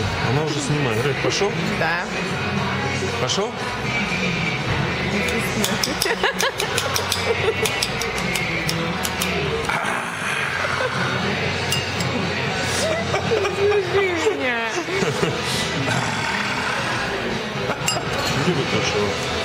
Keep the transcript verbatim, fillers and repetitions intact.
Она уже снимает. Рэд, пошел? Да. Пошел? Слушай меня. Где вы пошел?